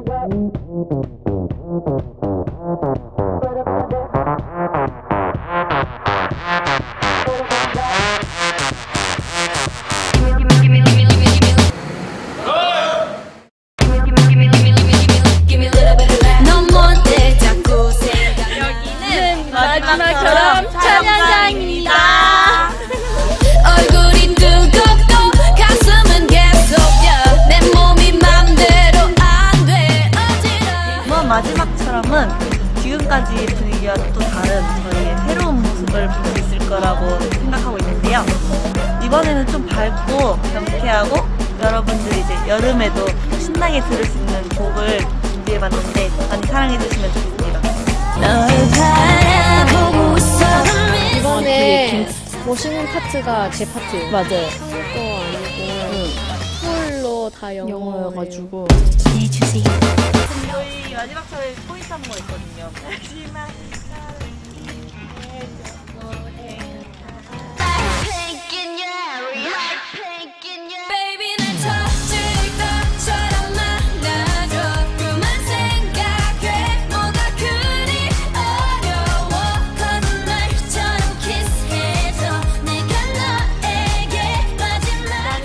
마지막처럼 촬영장입니다. 얼굴이 뜨겁고 가슴은 계속여 내 몸이 맘대로 안 돼 어지러워. 이번 마지막처럼은 지금까지 분위기와 또 다른 저희의 새로운 모습을 볼 수 있을 거라고 생각하고 있는데요. 이번에는 좀 밝고 경쾌하고 여러분들이 이제 여름에도 신나게 들을 수 있는 곡을 준비해봤는데 많이 사랑해주시면 좋겠습니다. 이번에 멋있는 파트가 제 파트. 맞아요. 한국 거 아니고 풀로 다 영어여가지고. 저희 마지막처럼 포인트 한 번 있거든요. 마지막 Baby 날 터질 것처럼 만나줘 그만 생각해 뭐가 그리 어려워 거짓말처럼 키스해줘 내가 너에게 마지막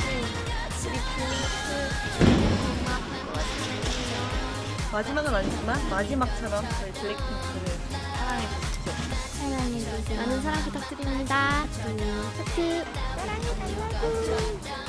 마지막은 아니지만 마지막처럼 저희 블랙핑크를 사랑해주십시오. 많은 사랑 부탁드립니다. 하트. 사랑해달라고.